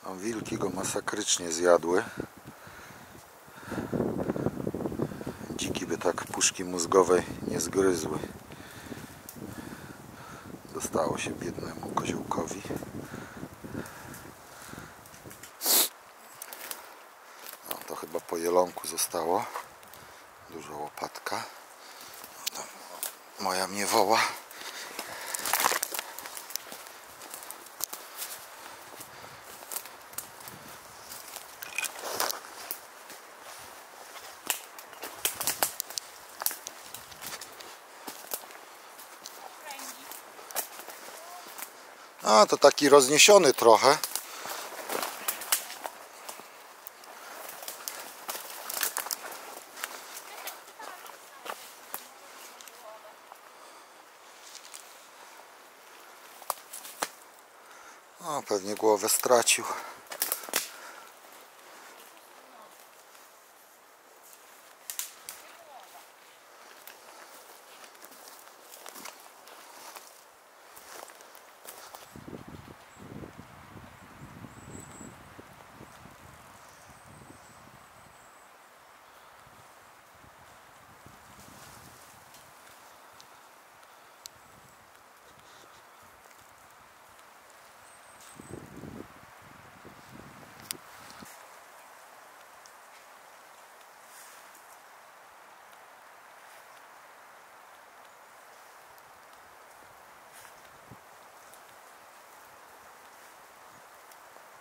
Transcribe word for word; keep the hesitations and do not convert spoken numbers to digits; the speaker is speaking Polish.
No, wilki go masakrycznie zjadły. Dziki by tak puszki mózgowej nie zgryzły. Dostało się biednemu koziołkowi. No, to chyba po jelonku zostało. Duża łopatka. No, moja mnie woła. A, to taki rozniesiony trochę. O, pewnie głowę stracił.